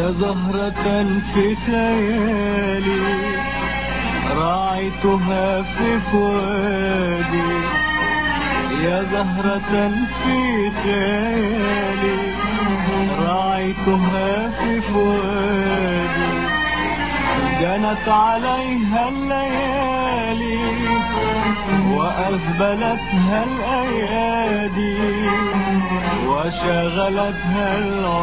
يا زهرة في خيالي راعيتها في فؤادي، يا زهرة في خيالي راعيتها في فؤادي، جنت عليها الليالي وأذبلتها الأيادي وشغلتها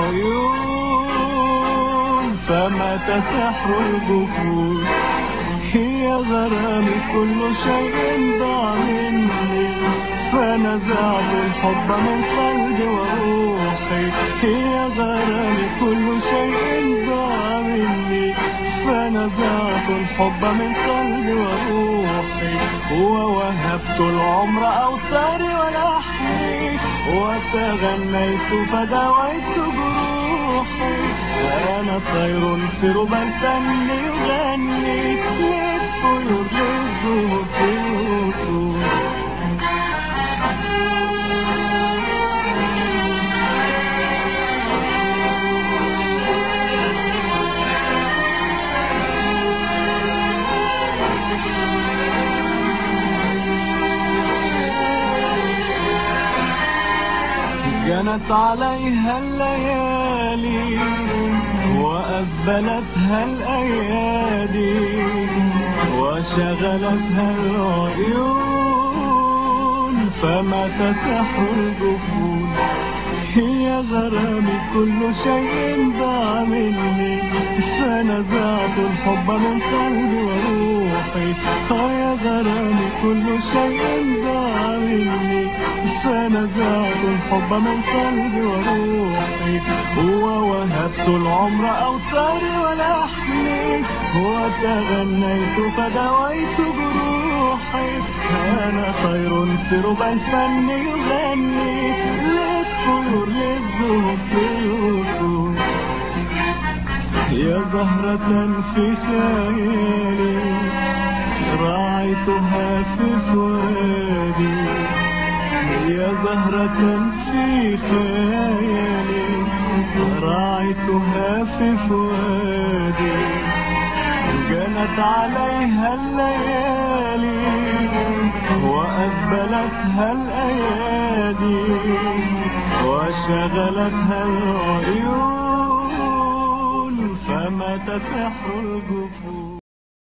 العيون، فمات سحر الجفون. هي غرامي كل شيء ضاع مني، فنزعت الحب من قلبي وروحي. هي غرامي كل شيء ضاع مني، فنزعت الحب من قلبي وروحي. ووهبت العمر أوتاري ولحني، وتغنيت فدويت جروحي. أنا طير في ربى الفن يغني للطيور للزهور في الوصول. جنت عليها الليالي وأذبلتها الأيادي وشغلتها العيون، فمات سحر الجفون. هي غرامي كل شيء ضاع مني، فنزعت الحب من قلبي وروحي. يا غرامي كل شيء ضاع مني، فنزعت الحب من قلبي وروحي. ووهبت العمر أوتاري ولحني، وتغنيت فدويت جروحي. أنا طير في ربى الفن يغني للطيور للزهور في الوصول. يا زهرة في خيالي راعيتها في فؤادي، يا زهرة في خيالي راعيتها في فؤادي، جنت عليها الليالي وأذبلتها الأيادي وشغلتها العيون، فمات سحر الجفون.